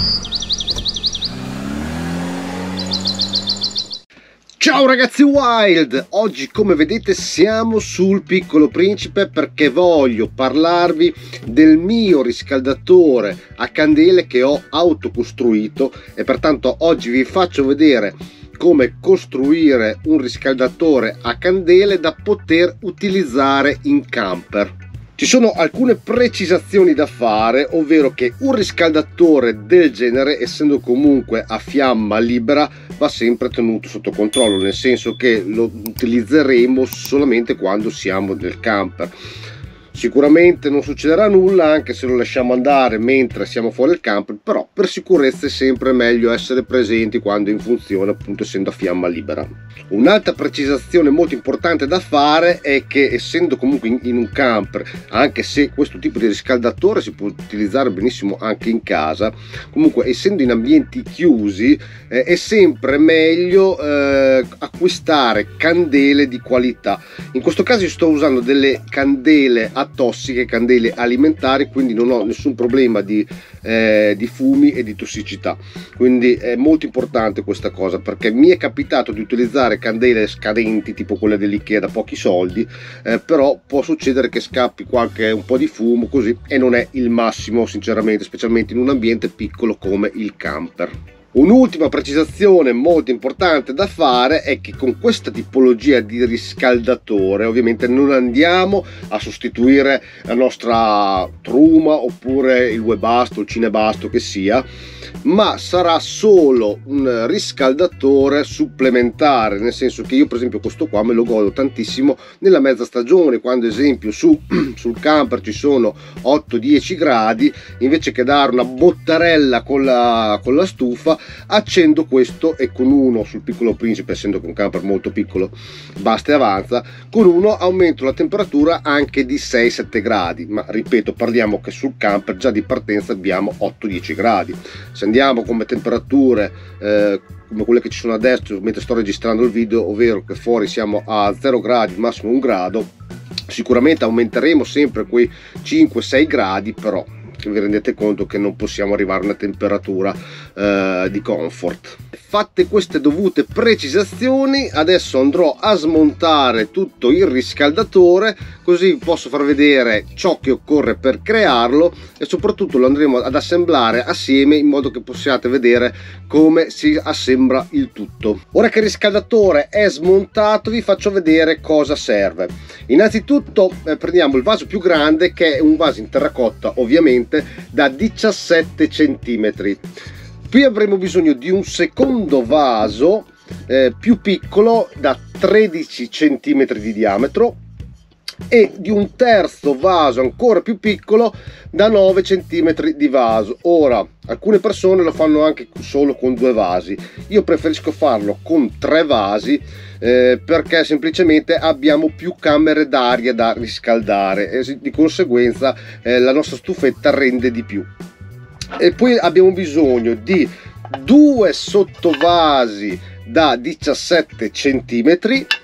Ciao ragazzi wild, oggi come vedete siamo sul Piccolo Principe perché voglio parlarvi del mio riscaldatore a candele che ho autocostruito e pertanto oggi vi faccio vedere come costruire un riscaldatore a candele da poter utilizzare in camper. Ci sono alcune precisazioni da fare, ovvero che un riscaldatore del genere, essendo comunque a fiamma libera, va sempre tenuto sotto controllo, nel senso che lo utilizzeremo solamente quando siamo nel camper. Sicuramente non succederà nulla anche se lo lasciamo andare mentre siamo fuori il camper, però per sicurezza è sempre meglio essere presenti quando è in funzione, appunto essendo a fiamma libera. Un'altra precisazione molto importante da fare è che essendo comunque in un camper, anche se questo tipo di riscaldatore si può utilizzare benissimo anche in casa, comunque essendo in ambienti chiusi è sempre meglio acquistare candele di qualità. In questo caso io sto usando delle candele tossiche, candele alimentari, quindi non ho nessun problema di fumi e di tossicità, quindi è molto importante questa cosa, perché mi è capitato di utilizzare candele scadenti tipo quelle dell'Ikea da pochi soldi, però può succedere che scappi un po' di fumo così e non è il massimo sinceramente, specialmente in un ambiente piccolo come il camper. Un'ultima precisazione molto importante da fare è che con questa tipologia di riscaldatore ovviamente non andiamo a sostituire la nostra truma oppure il Webasto, il Cinebasto che sia, ma sarà solo un riscaldatore supplementare, nel senso che io per esempio questo qua me lo godo tantissimo nella mezza stagione, quando ad esempio sul camper ci sono 8-10 gradi, invece che dare una bottarella con la stufa accendo questo e con uno sul Piccolo Principe, essendo che un camper molto piccolo basta e avanza, con uno aumento la temperatura anche di 6-7 gradi, ma ripeto, parliamo che sul camper già di partenza abbiamo 8-10 gradi. Se andiamo come temperature come quelle che ci sono adesso mentre sto registrando il video, ovvero che fuori siamo a 0 gradi, massimo 1 grado, sicuramente aumenteremo sempre quei 5-6 gradi, però vi rendete conto che non possiamo arrivare a una temperatura di comfort. Fatte queste dovute precisazioni, adesso andrò a smontare tutto il riscaldatore, così posso far vedere ciò che occorre per crearlo e soprattutto lo andremo ad assemblare assieme in modo che possiate vedere come si assembla il tutto. Ora che il riscaldatore è smontato vi faccio vedere cosa serve. Innanzitutto prendiamo il vaso più grande, che è un vaso in terracotta ovviamente da 17 cm. Qui avremo bisogno di un secondo vaso più piccolo da 13 cm di diametro e di un terzo vaso ancora più piccolo da 9 cm di vaso. Ora alcune persone lo fanno anche solo con 2 vasi, io preferisco farlo con 3 vasi perché semplicemente abbiamo più camere d'aria da riscaldare e di conseguenza la nostra stufetta rende di più. E poi abbiamo bisogno di 2 sottovasi da 17 cm,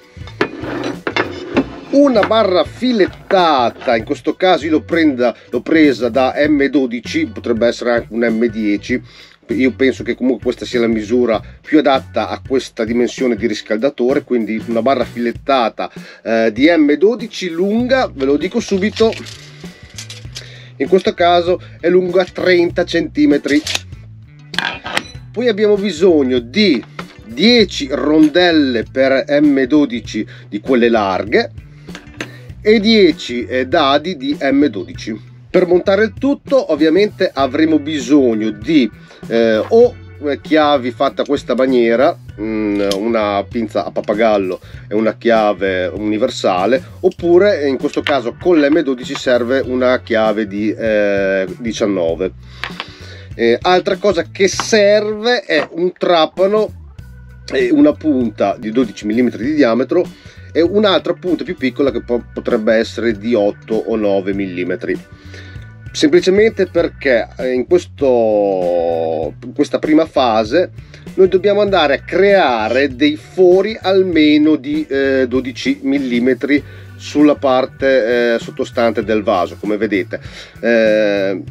una barra filettata, in questo caso io l'ho presa da M12, potrebbe essere anche un M10, io penso che comunque questa sia la misura più adatta a questa dimensione di riscaldatore, quindi una barra filettata di M12 lunga, ve lo dico subito, in questo caso è lunga 30 cm. Poi abbiamo bisogno di 10 rondelle per M12 di quelle larghe e 10 dadi di M12. Per montare il tutto ovviamente avremo bisogno di o chiavi fatte a questa maniera, una pinza a pappagallo e una chiave universale, oppure in questo caso con l'M12 serve una chiave di 19. Altra cosa che serve è un trapano e una punta di 12 mm di diametro e un'altra punta più piccola che potrebbe essere di 8 o 9 mm. Semplicemente perché in questa prima fase noi dobbiamo andare a creare dei fori almeno di 12 mm sulla parte sottostante del vaso, come vedete.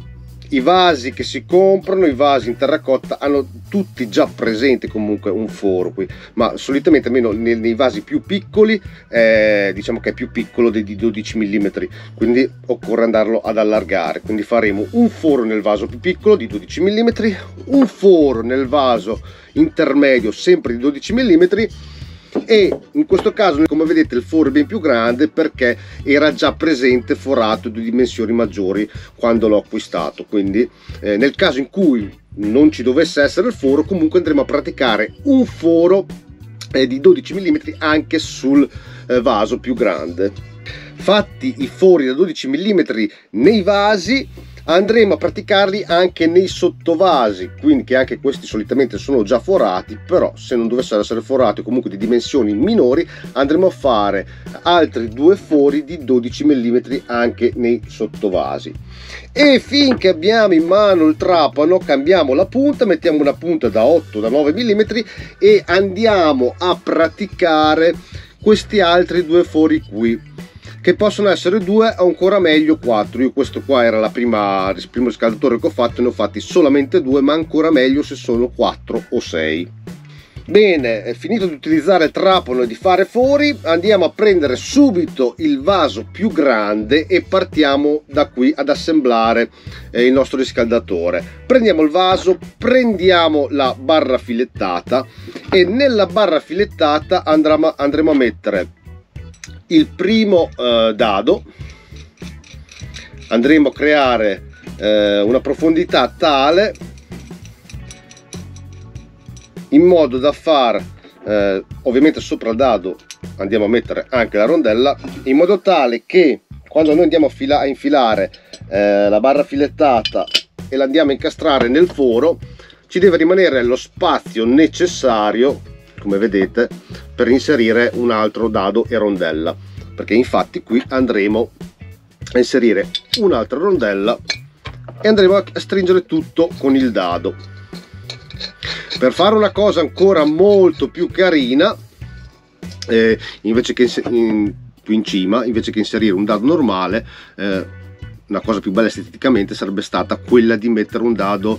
I vasi che si comprano, i vasi in terracotta, hanno tutti già presente comunque un foro qui, ma solitamente almeno nei vasi più piccoli diciamo che è più piccolo di 12 mm, quindi occorre andarlo ad allargare. Quindi faremo un foro nel vaso più piccolo di 12 mm, un foro nel vaso intermedio sempre di 12 mm, e in questo caso, come vedete, il foro è ben più grande perché era già presente forato di dimensioni maggiori quando l'ho acquistato. Quindi nel caso in cui non ci dovesse essere il foro, comunque andremo a praticare un foro di 12 mm anche sul vaso più grande. Fatti i fori da 12 mm nei vasi, andremo a praticarli anche nei sottovasi, quindi che anche questi solitamente sono già forati, però se non dovessero essere forati o comunque di dimensioni minori, andremo a fare altri 2 fori di 12 mm anche nei sottovasi. E finché abbiamo in mano il trapano, cambiamo la punta, mettiamo una punta da 8 da 9 mm e andiamo a praticare questi altri 2 fori qui, che possono essere 2 o ancora meglio 4. Io questo qua era il primo riscaldatore che ho fatto, ne ho fatti solamente 2, ma ancora meglio se sono 4 o 6. Bene, finito di utilizzare il trapano e di fare fori, andiamo a prendere subito il vaso più grande e partiamo da qui ad assemblare il nostro riscaldatore. Prendiamo il vaso, prendiamo la barra filettata e nella barra filettata andremo a mettere il primo dado. Andremo a creare una profondità tale in modo da far ovviamente sopra il dado andiamo a mettere anche la rondella, in modo tale che quando noi andiamo a infilare la barra filettata e la andiamo a incastrare nel foro, ci deve rimanere lo spazio necessario, come vedete, per inserire un altro dado e rondella, perché infatti qui andremo a inserire un'altra rondella e andremo a stringere tutto con il dado. Per fare una cosa ancora molto più carina, invece che più in cima, invece che inserire un dado normale, una cosa più bella esteticamente sarebbe stata quella di mettere un dado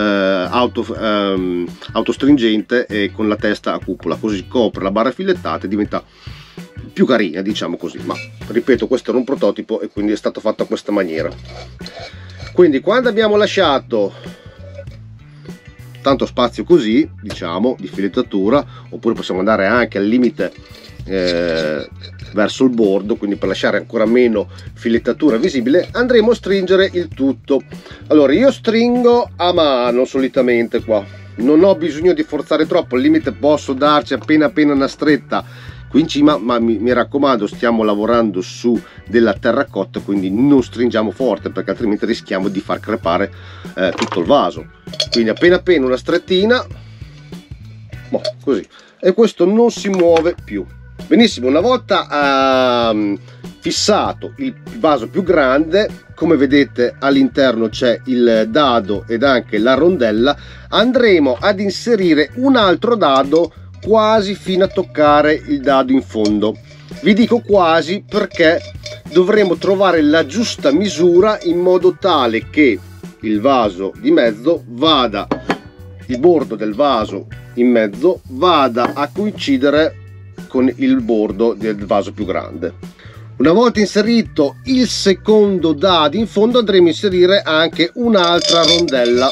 autostringente e con la testa a cupola, così copre la barra filettata e diventa più carina, diciamo così. Ma ripeto, questo era un prototipo e quindi è stato fatto a questa maniera. Quindi quando abbiamo lasciato tanto spazio così, diciamo, di filettatura, oppure possiamo andare anche al limite verso il bordo, quindi per lasciare ancora meno filettatura visibile, andremo a stringere il tutto. Allora, io stringo a mano solitamente qua, non ho bisogno di forzare troppo, al limite posso darci appena una stretta qui in cima, ma mi raccomando, stiamo lavorando su della terracotta, quindi non stringiamo forte perché altrimenti rischiamo di far crepare tutto il vaso. Quindi appena una strettina, così, e questo non si muove più. Benissimo, una volta fissato il vaso più grande, come vedete all'interno c'è il dado ed anche la rondella, andremo ad inserire un altro dado quasi fino a toccare il dado in fondo. Vi dico quasi perché dovremo trovare la giusta misura in modo tale che il vaso di mezzo vada, il bordo del vaso in mezzo vada a coincidere con il bordo del vaso più grande. Una volta inserito il secondo dado in fondo, andremo a inserire anche un'altra rondella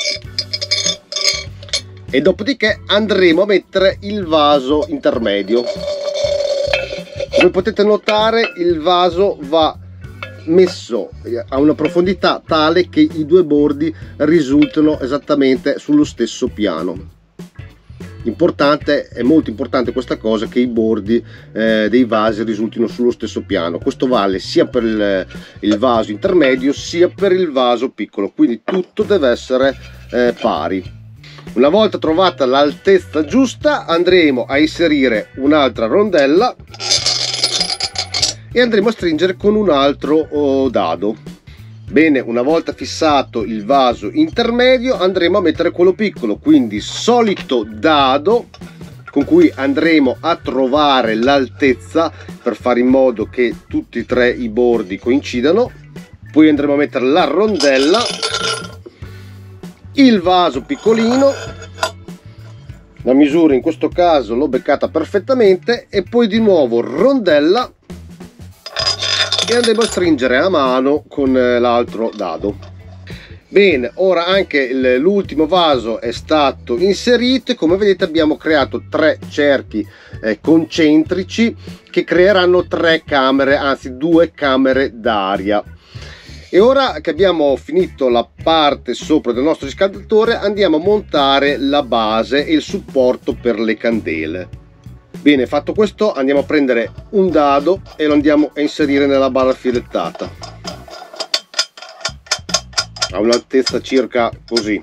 e dopodiché andremo a mettere il vaso intermedio. Come potete notare, il vaso va messo a una profondità tale che i due bordi risultano esattamente sullo stesso piano. È molto importante questa cosa, che i bordi dei vasi risultino sullo stesso piano. Questo vale sia per il vaso intermedio sia per il vaso piccolo, quindi tutto deve essere pari. Una volta trovata l'altezza giusta, andremo a inserire un'altra rondella e andremo a stringere con un altro dado. Bene, una volta fissato il vaso intermedio, andremo a mettere quello piccolo, quindi solito dado con cui andremo a trovare l'altezza per fare in modo che tutti e tre i bordi coincidano. Poi andremo a mettere la rondella il vaso piccolino, la misura in questo caso l'ho beccata perfettamente, e poi di nuovo rondella, e andremo a stringere a mano con l'altro dado. Bene, ora anche l'ultimo vaso è stato inserito, e come vedete abbiamo creato 3 cerchi concentrici che creeranno 3 camere, anzi 2 camere d'aria. E ora che abbiamo finito la parte sopra del nostro riscaldatore, andiamo a montare la base e il supporto per le candele. Bene, fatto questo andiamo a prendere un dado e lo andiamo a inserire nella barra filettata a un'altezza circa così,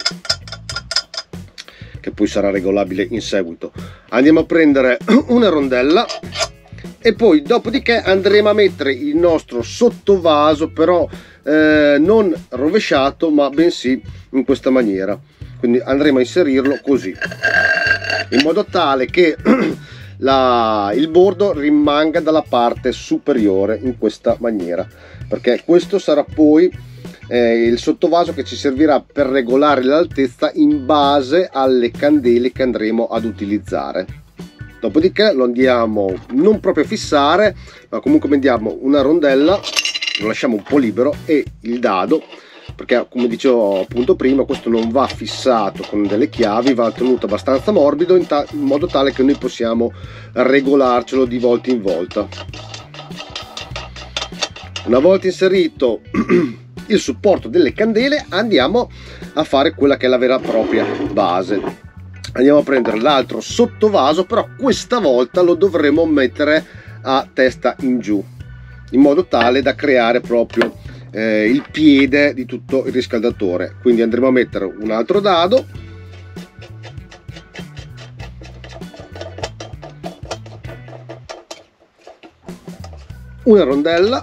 che poi sarà regolabile in seguito. Andiamo a prendere una rondella, e poi dopodiché andremo a mettere il nostro sottovaso, però non rovesciato, ma bensì in questa maniera. Quindi andremo a inserirlo così, in modo tale che il bordo rimanga dalla parte superiore, in questa maniera, perché questo sarà poi il sottovaso che ci servirà per regolare l'altezza in base alle candele che andremo ad utilizzare. Dopodiché lo andiamo non proprio a fissare, ma comunque mettiamo una rondella, lo lasciamo un po' libero, e il dado, perché come dicevo appunto prima, questo non va fissato con delle chiavi, va tenuto abbastanza morbido in modo tale che noi possiamo regolarcelo di volta in volta. Una volta inserito il supporto delle candele, andiamo a fare quella che è la vera e propria base. Andiamo a prendere l'altro sottovaso, però questa volta lo dovremo mettere a testa in giù, in modo tale da creare proprio il piede di tutto il riscaldatore. Quindi andremo a mettere un altro dado, una rondella,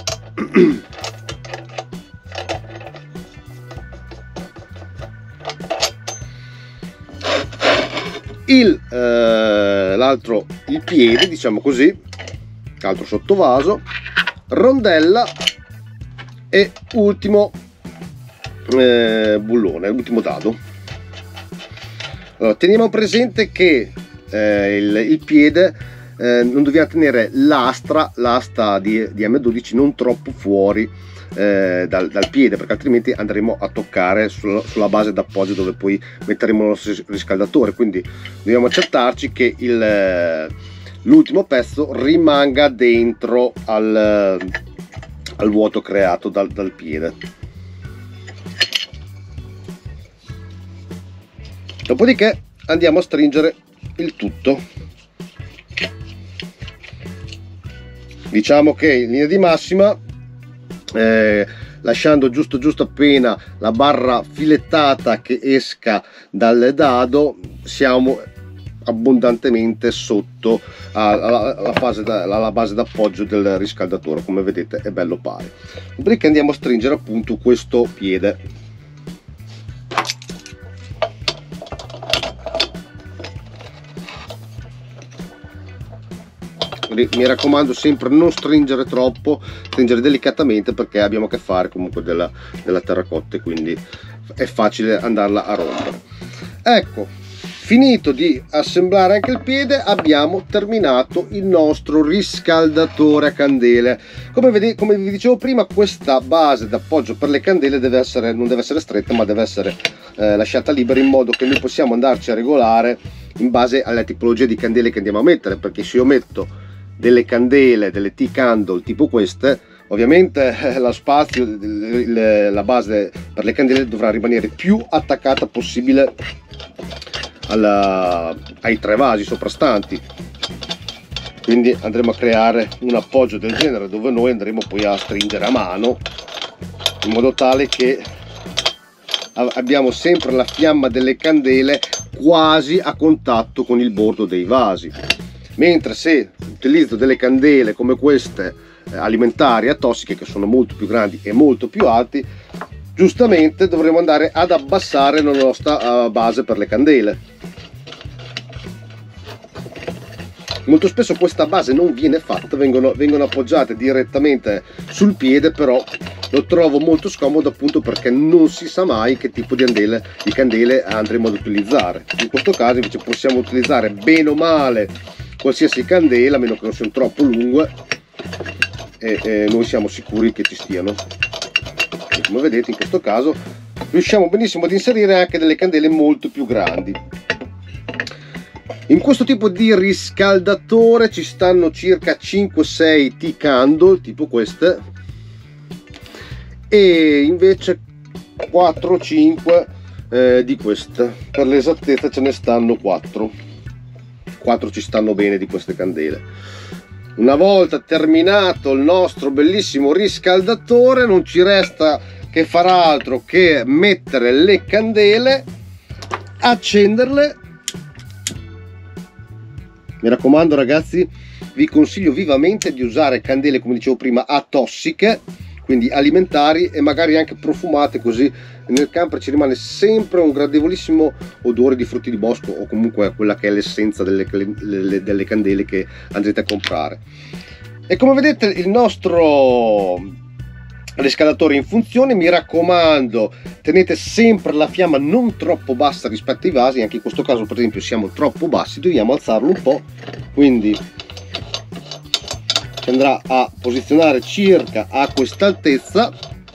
il piede, diciamo così, l'altro sottovaso, rondella e ultimo bullone, l'ultimo dado. Allora, teniamo presente che il piede non dobbiamo tenere l'asta di M12 non troppo fuori dal piede, perché altrimenti andremo a toccare sulla base d'appoggio dove poi metteremo il nostro riscaldatore. Quindi dobbiamo accertarci che l'ultimo pezzo rimanga dentro al vuoto creato dal piede. Dopodiché andiamo a stringere il tutto. Diciamo che in linea di massima, lasciando giusto appena la barra filettata che esca dal dado, siamo abbondantemente sotto alla base d'appoggio del riscaldatore. Come vedete è bello pari. Dopodiché andiamo a stringere appunto questo piede. Mi raccomando sempre non stringere troppo, stringere delicatamente, perché abbiamo a che fare comunque della terracotta, quindi è facile andarla a rompere. Ecco, finito di assemblare anche il piede, abbiamo terminato il nostro riscaldatore a candele. Come vi dicevo prima, questa base d'appoggio per le candele non deve essere stretta, ma deve essere lasciata libera, in modo che noi possiamo andarci a regolare in base alla tipologia di candele che andiamo a mettere. Perché se io metto delle candele, delle T-candle tipo queste, ovviamente lo spazio, la base per le candele dovrà rimanere più attaccata possibile ai 3 vasi soprastanti. Quindi andremo a creare un appoggio del genere, dove noi andremo poi a stringere a mano, in modo tale che abbiamo sempre la fiamma delle candele quasi a contatto con il bordo dei vasi. Mentre se utilizzo delle candele come queste alimentari atossiche, che sono molto più grandi e molto più alti, giustamente dovremo andare ad abbassare la nostra base per le candele. Molto spesso questa base non viene fatta, vengono appoggiate direttamente sul piede, però lo trovo molto scomodo, appunto perché non si sa mai che tipo di candele andremo ad utilizzare. In questo caso invece possiamo utilizzare bene o male qualsiasi candela, a meno che non siano troppo lunghe, e noi siamo sicuri che ci stiano. E come vedete, in questo caso riusciamo benissimo ad inserire anche delle candele molto più grandi. In questo tipo di riscaldatore ci stanno circa 5-6 T-candle tipo queste, e invece 4-5 di queste. Per l'esattezza ce ne stanno 4 ci stanno bene di queste candele. Una volta terminato il nostro bellissimo riscaldatore, non ci resta che far altro che mettere le candele, accenderle. Mi raccomando ragazzi, vi consiglio vivamente di usare candele, come dicevo prima, atossiche, quindi alimentari, e magari anche profumate, così nel camper ci rimane sempre un gradevolissimo odore di frutti di bosco, o comunque quella che è l'essenza delle candele che andrete a comprare. E come vedete il nostro riscaldatore in funzione. Mi raccomando, tenete sempre la fiamma non troppo bassa rispetto ai vasi. Anche in questo caso per esempio siamo troppo bassi, dobbiamo alzarlo un po', quindi si andrà a posizionare circa a questa altezza.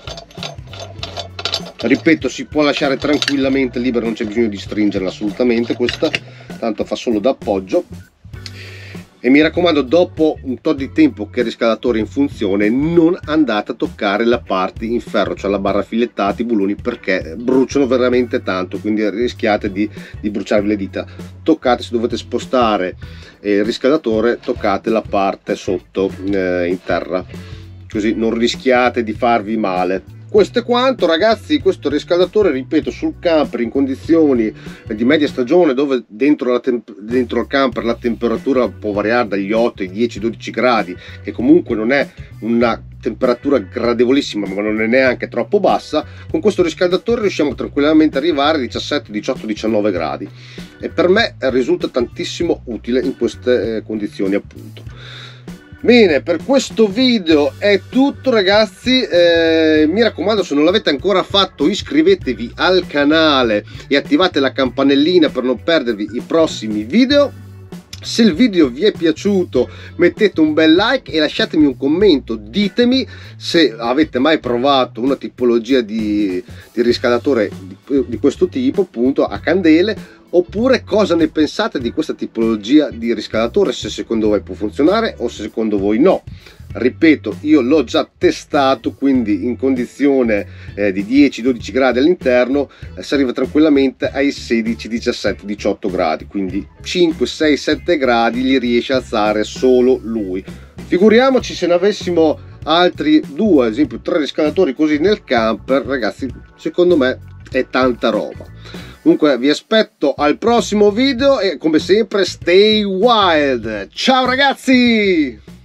Ripeto, si può lasciare tranquillamente libera, non c'è bisogno di stringerla assolutamente, questa tanto fa solo da appoggio. E mi raccomando, dopo un tot di tempo che il riscaldatore è in funzione, non andate a toccare la parte in ferro, cioè la barra filettata, i bulloni, perché bruciano veramente tanto, quindi rischiate di bruciarvi le dita. Toccate, se dovete spostare il riscaldatore, toccate la parte sotto in terra, così non rischiate di farvi male. Questo è quanto ragazzi. Questo riscaldatore, ripeto, sul camper in condizioni di media stagione, dove dentro il camper la temperatura può variare dagli 8 ai 10-12 gradi, che comunque non è una temperatura gradevolissima ma non è neanche troppo bassa, con questo riscaldatore riusciamo tranquillamente ad arrivare a 17, 18, 19 gradi, e per me risulta tantissimo utile in queste condizioni appunto. Bene, per questo video è tutto ragazzi. Mi raccomando, se non l'avete ancora fatto, iscrivetevi al canale e attivate la campanellina per non perdervi i prossimi video. Se il video vi è piaciuto, mettete un bel like e lasciatemi un commento. Ditemi se avete mai provato una tipologia di riscaldatore di questo tipo, appunto a candele, oppure cosa ne pensate di questa tipologia di riscaldatore, se secondo voi può funzionare o se secondo voi no. Ripeto, io l'ho già testato, quindi in condizione di 10-12 gradi all'interno si arriva tranquillamente ai 16, 17, 18 gradi, quindi 5, 6, 7 gradi li riesce a alzare solo lui. Figuriamoci se ne avessimo altri 2, ad esempio 3 riscaldatori così nel camper, ragazzi, secondo me è tanta roba. Comunque vi aspetto al prossimo video e come sempre stay wild. Ciao ragazzi!